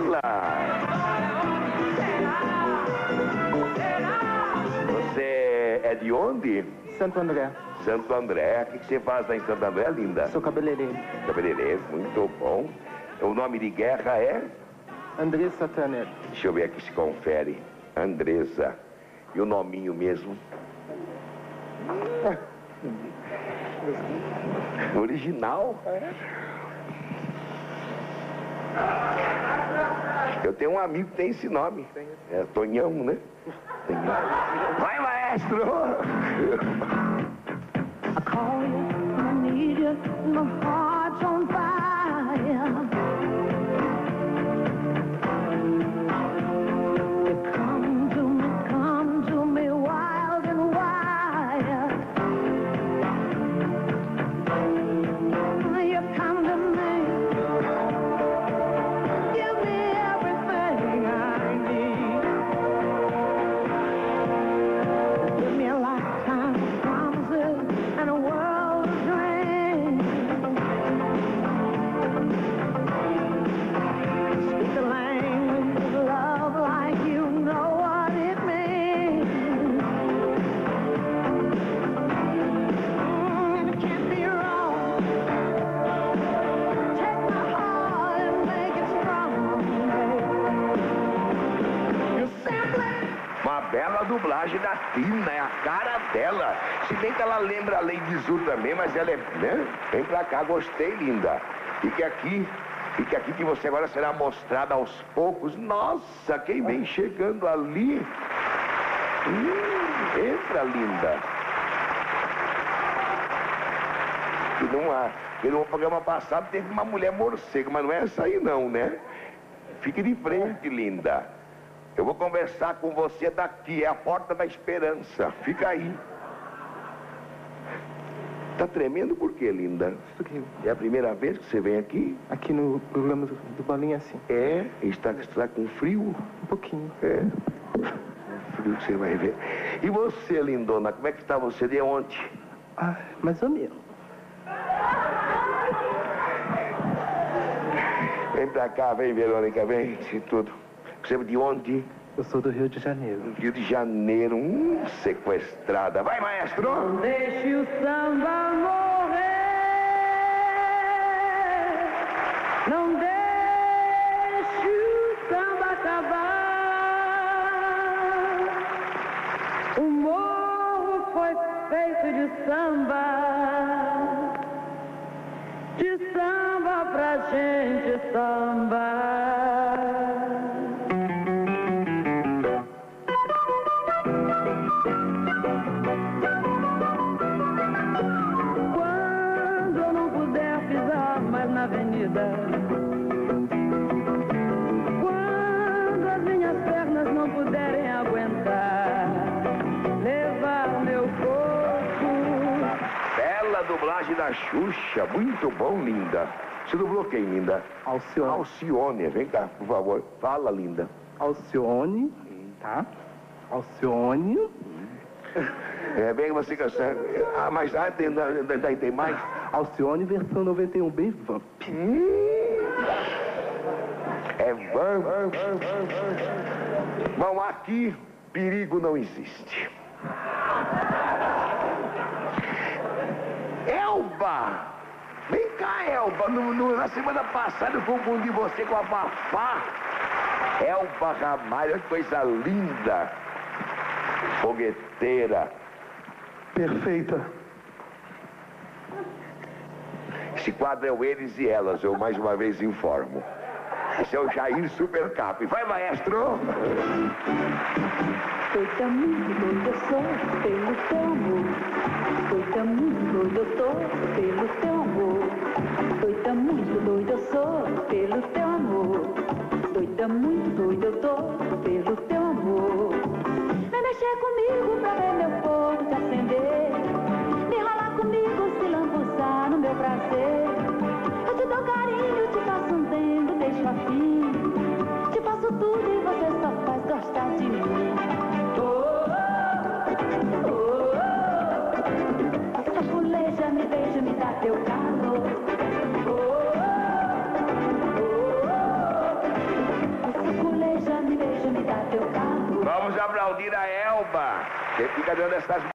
ela. Você é de onde? Santo André. Santo André. O que você faz lá em Santo André, linda? Sou cabeleireiro. Cabeleireiro, muito bom. O nome de guerra é? Andressa Tanner. Deixa eu ver aqui se confere. Andressa. E o nominho mesmo? Original? Eu tenho um amigo que tem esse nome. É Tonhão, né? Tonhão. Vai, maestro! I call you, I need you, my heart's on fire. You come to me wild and wild. You come to me, give me everything I need. Give me a lifetime of promises and a world of dreams. Speak the language of love like you know what it means. It can't be wrong. Take my heart and make it strong. You simply Uma bela dublagem da Tina, é a cara dela. Se bem que ela lembra a Lady Zu também, mas ela é, né? Vem pra cá, gostei, linda. Fique aqui que você agora será mostrada aos poucos. Nossa, quem vem chegando ali? Entra, linda. E no programa passado teve uma mulher morcega, mas não é essa aí não, né? Fique de frente, linda. Eu vou conversar com você daqui, é a porta da esperança. Fica aí. Tá tremendo por quê, linda? É a primeira vez que você vem aqui? Aqui no programa do Bolinha, assim. É? Está com frio? Um pouquinho. É. Frio que você vai ver. E você, lindona, como é que está você de ontem? Ah, mais ou menos. Vem pra cá, vem, Verônica, vem. Se tudo. Você é de onde? Eu sou do Rio de Janeiro. Rio de Janeiro, sequestrada. Vai, maestro! não deixe o samba morrer. Não deixe o samba acabar. O morro foi feito de samba pra gente sambar. Quando eu não puder pisar mais na avenida, quando as minhas pernas não puderem aguentar, levar meu corpo. Bela dublagem da Xuxa, muito bom, linda. Você dublou quem, linda? Alcione. Alcione, vem cá, por favor. Fala, linda. Alcione, tá? Alcione. É bem que você cansa. Ah, mas tem mais? Alcione versão 91, bem vamp. É vamp. Bom, aqui, perigo não existe. Elba! Vem cá, Elba. Na semana passada eu confundi você com a Fafá. Elba Ramalho, que coisa linda. Fogueteira. Perfeita. Esse quadro é o Eles e Elas, eu mais uma vez informo. Esse é o Jair Supercap. Vai, maestro! Doida muito doida eu sou pelo teu amor. Doida muito doida eu sou pelo teu amor. Doida muito doida eu sou pelo teu amor. Doida muito doida eu tô pelo teu amor. Vem mexer comigo pra ver meu fogo te acender. Vem ralar comigo, se lambuzar no meu prazer. Eu te dou carinho, te faço um dengo, deixo afim. Te faço tudo e você só faz gostar de mim. Chapuleja, me beija, me dá teu calor. me beija, me dá teu carro. Vamos aplaudir a Elba, que fica dando essas